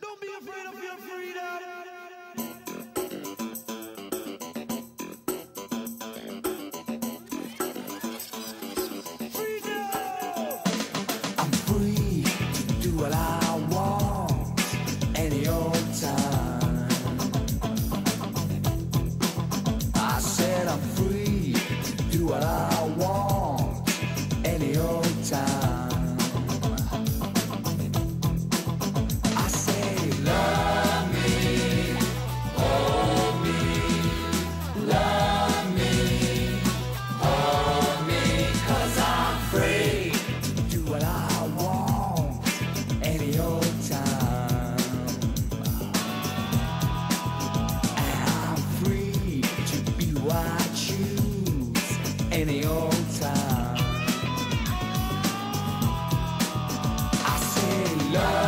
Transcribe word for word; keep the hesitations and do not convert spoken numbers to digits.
Don't be afraid of your freedom. I'm free to do what I want any old time. I said I'm free to do what I want any old time. I say love me, hold me, love me, hold me, 'cause I'm free to do what I want any old time. And I'm free to be who I choose any old time. I say love